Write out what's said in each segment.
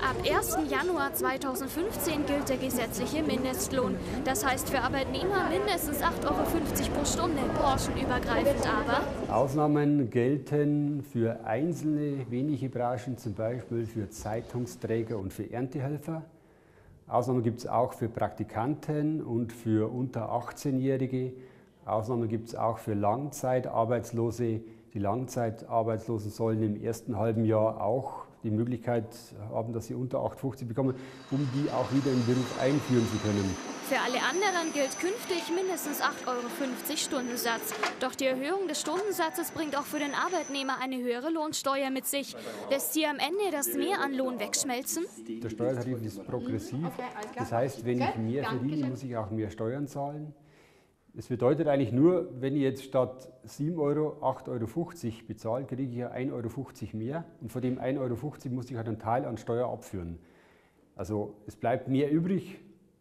Ab 1. Januar 2015 gilt der gesetzliche Mindestlohn. Das heißt für Arbeitnehmer mindestens 8,50 € pro Stunde, branchenübergreifend aber. Ausnahmen gelten für einzelne wenige Branchen, zum Beispiel für Zeitungsträger und für Erntehelfer. Ausnahmen gibt es auch für Praktikanten und für unter 18-Jährige. Ausnahmen gibt es auch für Langzeitarbeitslose. Die Langzeitarbeitslosen sollen im ersten halben Jahr auch die Möglichkeit haben, dass sie unter 8,50 € bekommen, um die auch wieder in den Beruf einführen zu können. Für alle anderen gilt künftig mindestens 8,50 € Stundensatz. Doch die Erhöhung des Stundensatzes bringt auch für den Arbeitnehmer eine höhere Lohnsteuer mit sich. Lässt sie am Ende das Mehr an Lohn wegschmelzen? Der Steuertarif ist progressiv. Das heißt, wenn ich mehr verdiene, muss ich auch mehr Steuern zahlen. Es bedeutet eigentlich nur, wenn ich jetzt statt 7 € 8,50 € bezahle, kriege ich ja 1,50 € mehr. Und von dem 1,50 € muss ich halt einen Teil an Steuer abführen. Also es bleibt mehr übrig,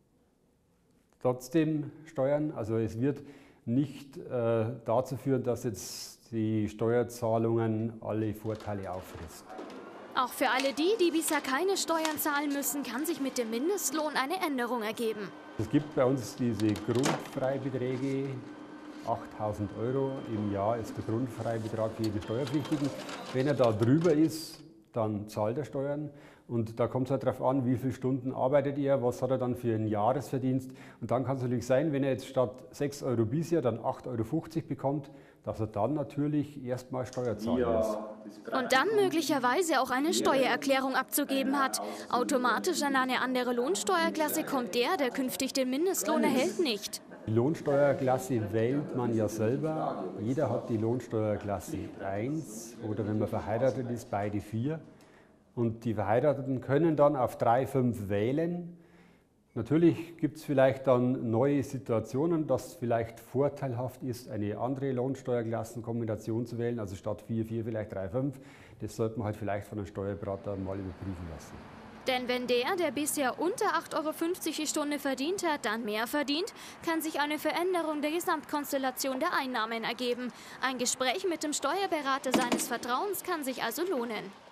trotzdem Steuern. Also es wird nicht dazu führen, dass jetzt die Steuerzahlungen alle Vorteile auffrisst. Auch für alle die bisher keine Steuern zahlen müssen, kann sich mit dem Mindestlohn eine Änderung ergeben. Es gibt bei uns diese Grundfreibeträge, 8.000 € im Jahr ist der Grundfreibetrag für jeden Steuerpflichtigen. Wenn er da drüber ist, dann zahlt er Steuern. Und da kommt es halt darauf an, wie viele Stunden arbeitet er, was hat er dann für einen Jahresverdienst. Und dann kann es natürlich sein, wenn er jetzt statt 6 € bisher dann 8,50 € bekommt, dass er dann natürlich erstmal Steuer zahlen muss. Und dann möglicherweise auch eine Steuererklärung abzugeben hat. Automatisch an eine andere Lohnsteuerklasse kommt der künftig den Mindestlohn erhält, nicht. Die Lohnsteuerklasse wählt man ja selber. Jeder hat die Lohnsteuerklasse 1 oder wenn man verheiratet ist, beide 4. Und die Verheirateten können dann auf 3, 5 wählen. Natürlich gibt es vielleicht dann neue Situationen, dass vielleicht vorteilhaft ist, eine andere Lohnsteuerklassenkombination zu wählen, also statt 4, 4 vielleicht 3, 5. Das sollte man halt vielleicht von einem Steuerberater mal überprüfen lassen. Denn wenn der bisher unter 8,50 € die Stunde verdient hat, dann mehr verdient, kann sich eine Veränderung der Gesamtkonstellation der Einnahmen ergeben. Ein Gespräch mit dem Steuerberater seines Vertrauens kann sich also lohnen.